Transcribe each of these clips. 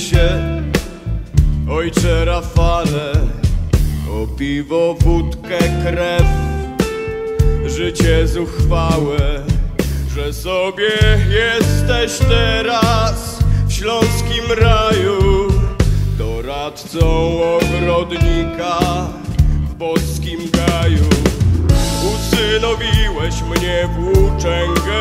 się, ojcze Rafale, o piwo, wódkę, krew, życie zuchwałe, że sobie jesteś teraz w śląskim raju, doradcą ogrodnika w boskim gaju. Usynowiłeś mnie w Włóczęgę,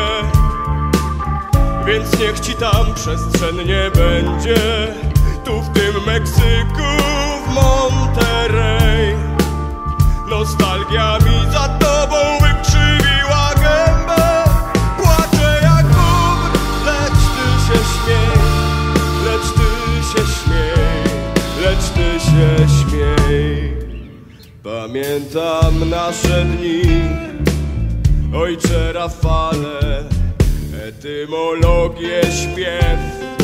więc niech ci tam przestrzennie będzie. Tu w tym Meksyku, w Monterey, nostalgia mi za tobą wykrzywiła gębę. Płaczę jak bóbr, lecz ty się śmiej, lecz ty się śmiej, lecz ty się śmiej. Pamiętam nasze dni, ojcze Rafale, etymologię, śpiew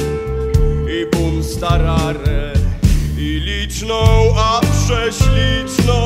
i bum starare, i liczną, a prześliczną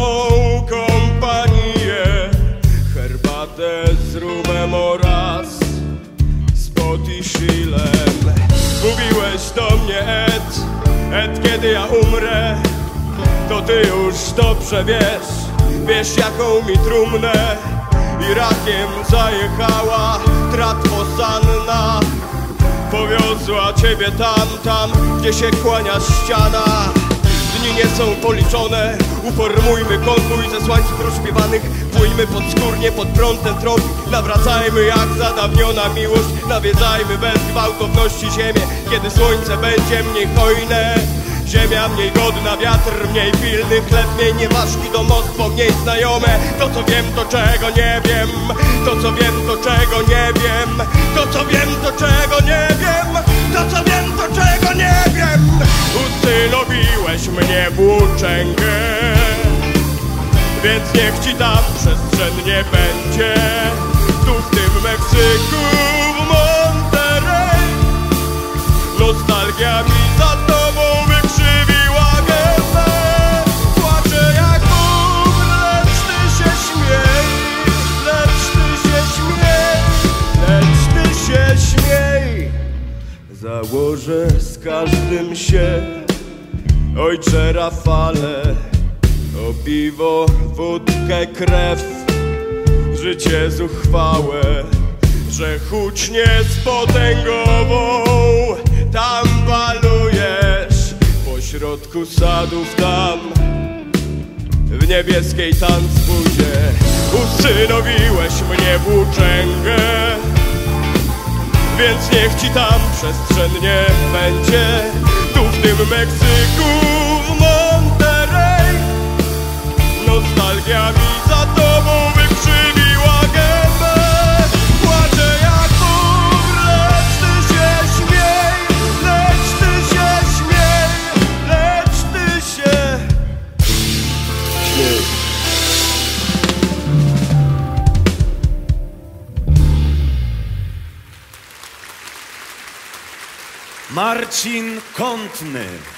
kompanię, herbatę z rumem oraz z potiszilem. Mówiłeś do mnie Ed, kiedy ja umrę, to ty już dobrze wiesz jaką mi trumnę Irakiem zajechała tratwosanna, powiozła ciebie tam, gdzie się kłania ściana. Dni nie są policzone, uformujmy konwój ze słańców rozśpiewanych, płyjmy podskórnie pod prąd ten trop, nawracajmy jak zadawniona miłość, nawiedzajmy bez gwałtowności ziemię, kiedy słońce będzie mniej hojne. Ziemia mniej godna, wiatr mniej pilny, chleb mniej nieważki, domostwo mniej znajome. To co wiem, to czego nie wiem, to co wiem, to czego nie wiem, to co wiem, to czego nie wiem, to co wiem, to czego nie wiem. Usynowiłeś mnie w Włóczęgę, więc niech ci tam przestrzennie będzie. Tu w tym Meksyku, w Monterey, nostalgia mi za tobą wykrzywiła gębę. Płaczę jak bóbr, lecz ty się śmiej, lecz ty się śmiej, lecz ty się śmiej. Założę z każdym się, ojcze Rafale, o piwo, wódkę, krew, życie zuchwałe, że hucznie z potęgową tam balujesz, pośrodku sadów tam, w niebieskiej tanzbudzie. Usynowiłeś mnie w Włóczęgę, więc niech ci tam przestrzennie będzie. Tu w tym Meksyku, w Monterey, nostalgia mi za tobą wykrzywiła gębę. Płaczę jak bóbr, lecz ty się śmiej, lecz ty się śmiej, lecz ty się śmiej. Marcin Kątny.